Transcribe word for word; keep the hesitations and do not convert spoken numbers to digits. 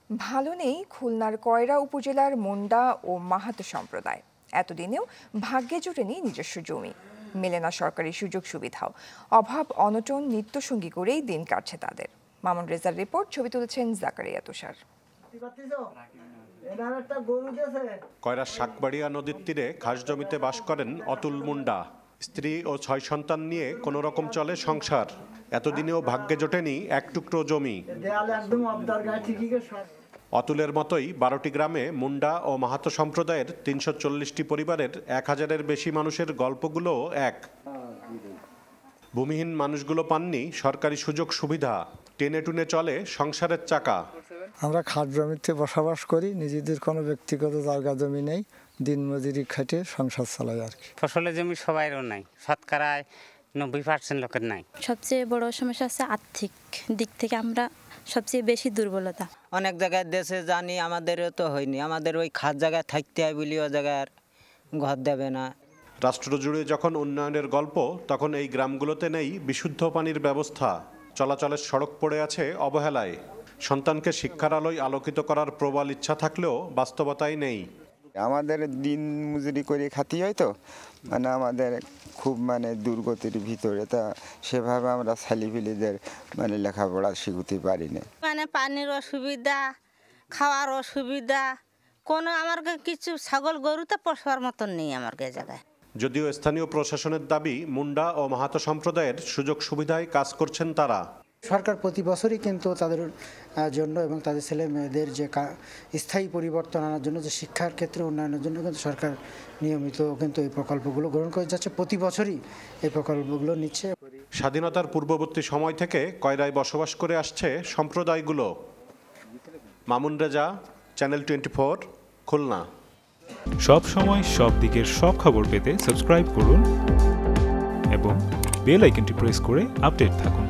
ভালো নেই খুলনার কয়রা উপজেলার মুন্ডা ও মাহাতো সম্প্রদায়। এতদিনেও ভাগ্যে জোটেনি নিজস্ব জমি, মেলে না সরকারি সুযোগ সুবিধাও। অভাব অনটন নিত্যসঙ্গী করেই দিন কাটছে তাদের। মামুন রেজার রিপোর্ট, ছবি তুলেছেন জাকারিয়া তুষার। কয়রা শাকবাড়িয়া নদীর তীরে খাস জমিতে বাস করেন অতুল মুন্ডা। স্ত্রী ও ছয় সন্তান নিয়ে কোনো রকম চলে সংসার। এতদিনেও ভাগ্যে জোটেনি এক টুকরো জমি। অতুলের মতোই বারোটি গ্রামে মুন্ডা ও মাহাতো সম্প্রদায়ের তিনশো চল্লিশটি পরিবারের এক হাজারের বেশি মানুষের গল্পগুলো এক। ভূমিহীন মানুষগুলো পাননি সরকারি সুযোগ সুবিধা, টেনে টুনে চলে সংসারের চাকা। আমরা খাস জমিতে বসবাস করি, নিজেদের কোনো ব্যক্তিগত জায়গা জমি নেই, দিন মজুরি খাটে সংসার চালাই আর কি। ফসলের জমি সবাইরও নাই, শতকরায় নব্বই পার্সেন্ট লোকের নাই। সবচেয়ে বড় সমস্যা হচ্ছে আর্থিক দিক থেকে আমরা সবচেয়ে বেশি দুর্বলতা। অনেক জায়গায় দেশে জানি, আমাদেরও তো হয়নি। আমাদের ওই খাস জায়গায় থাকতে হয় বলি ও জায়গায় ঘর দেবে না। রাষ্ট্র জুড়ে যখন উন্নয়নের গল্প, তখন এই গ্রামগুলোতে নেই বিশুদ্ধ পানির ব্যবস্থা। চলাচলের সড়ক পড়ে আছে অবহেলায়। সন্তানকে শিক্ষার আলোয় আলোকিত করার প্রবল ইচ্ছা থাকলেও বাস্তবতাই নেই। আমাদের দিন মজুরি করে খাতি হয় তো, মানে আমাদের খুব মানে দুর্গতির ভিতরে, তা সেভাবে আমরা ছেলেপিলেদের মানে লেখাপড়া শিখতে পারি না। মানে পানির অসুবিধা, খাওয়ার অসুবিধা, কোনো আমার কিছু ছাগল গরু তো পোষার মতন নেই আমার জায়গায়। যদিও স্থানীয় প্রশাসনের দাবি, মুন্ডা ও মাহাতো সম্প্রদায়ের সুযোগ সুবিধায় কাজ করছেন তারা। সরকার প্রতি বছরই কিন্তু তাদের জন্য এবং তাদের ছেলে মেয়েদের যে স্থায়ী পরিবর্তন আনার জন্য, যে শিক্ষার ক্ষেত্রে উন্নয়নের জন্য কিন্তু সরকার নিয়মিত কিন্তু এই প্রকল্পগুলো গ্রহণ করে যাচ্ছে, প্রতি বছরই এই প্রকল্পগুলো নিচ্ছে। স্বাধীনতার পূর্ববর্তী সময় থেকে কয়রায় বসবাস করে আসছে সম্প্রদায়গুলো। Mamun Reza, channel twenty four, Khulna. সব সময় সব দিকের সব খবর পেতে সাবস্ক্রাইব করুন এবং বেল আইকনটি প্রেস করে আপডেট থাকুন।